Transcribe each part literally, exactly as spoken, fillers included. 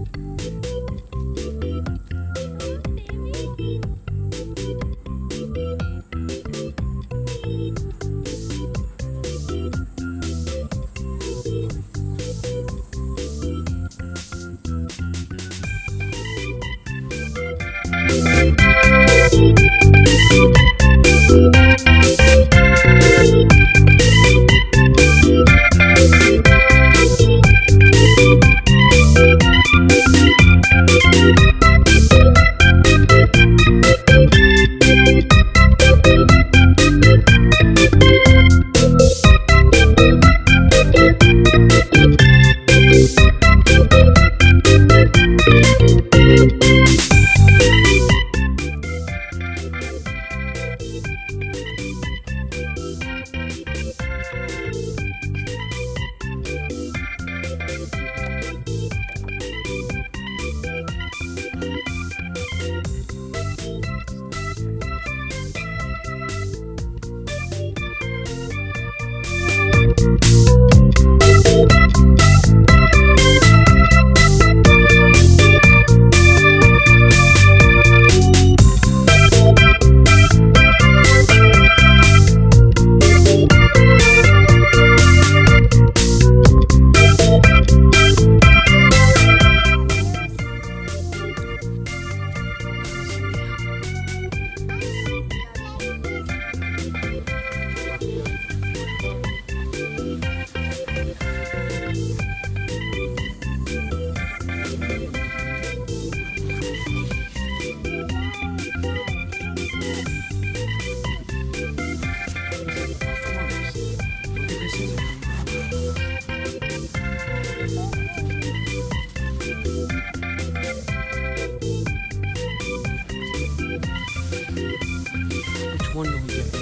One do we get?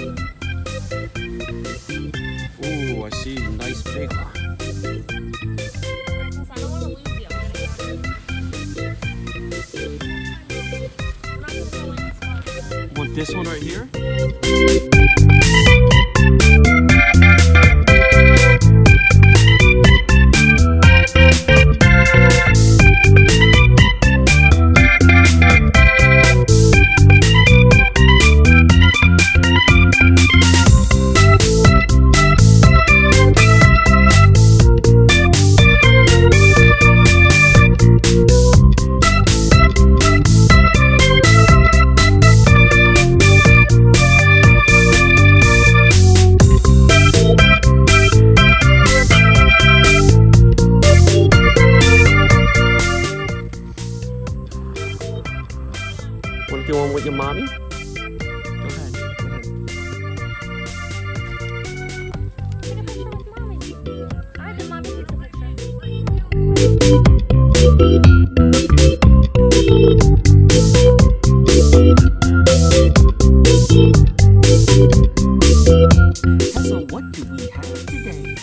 Ooh, I see. Nice big one. Want this one right here? Want to do one with your mommy? Go ahead. Go ahead. Take a picture with mommy. Alright, then mommy takes a picture. Tessa, what do we have today?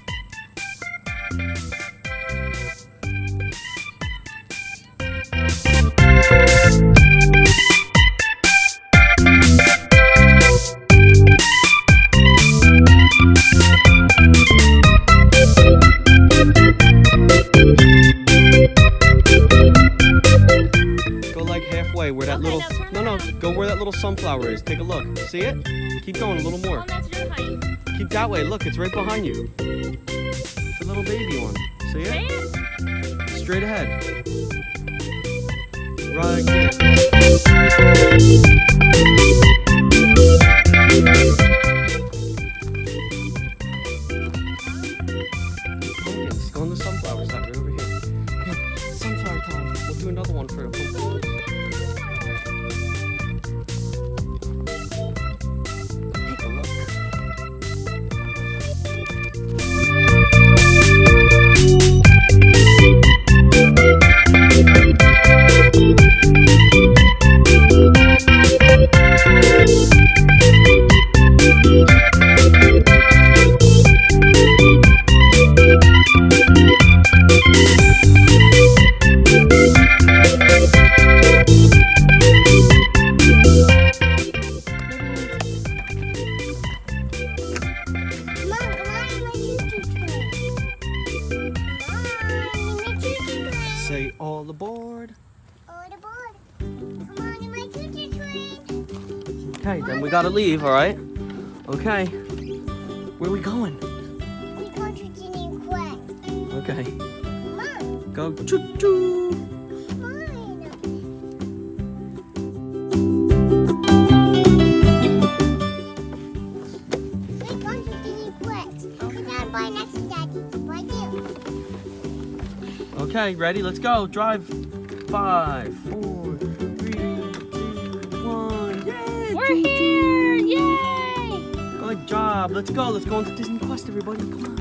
Halfway where that Okay, little now turn no no around. go where that little sunflower is. Take a look. See it? Keep going a little more. Oh, that's your height. Keep that way. Look, it's right behind you. It's a little baby one. See Say it? it. Straight ahead. Right there. Pumpkins. Go on the sunflower side right over here. Here, sunflower time. We'll do another one for a pumpkin. Take a look. say all aboard. All aboard. Come on in my choo-choo train. Okay, then we gotta leave, alright? Okay. Where are we going? We're going to Ginny Quest. Okay. Come on. Go choo-choo. Come on. We're going to Ginny Quest. Sit down by next to Daddy. Right there. Okay, ready? Let's go. Drive. Five, four, three, two, one. Yay! We're choo-choo. here! Yay! Good job. Let's go. Let's go into Disney Quest, everybody. Come on.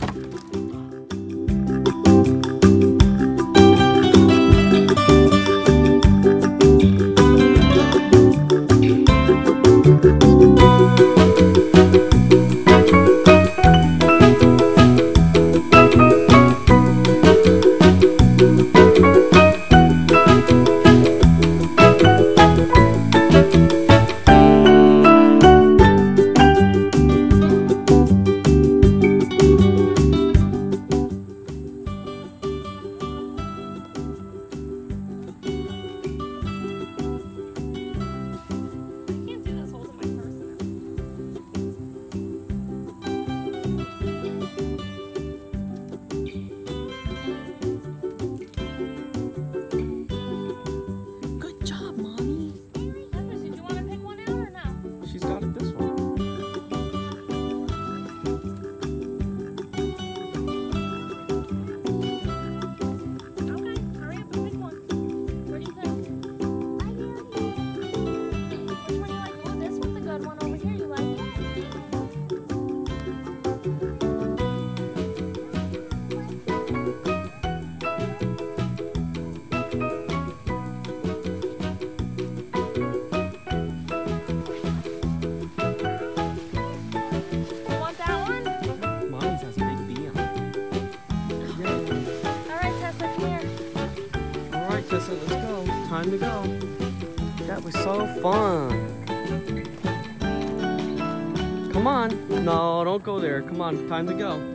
Tessa, let's go. Time to go. That was so fun. Come on. No, don't go there. Come on, time to go.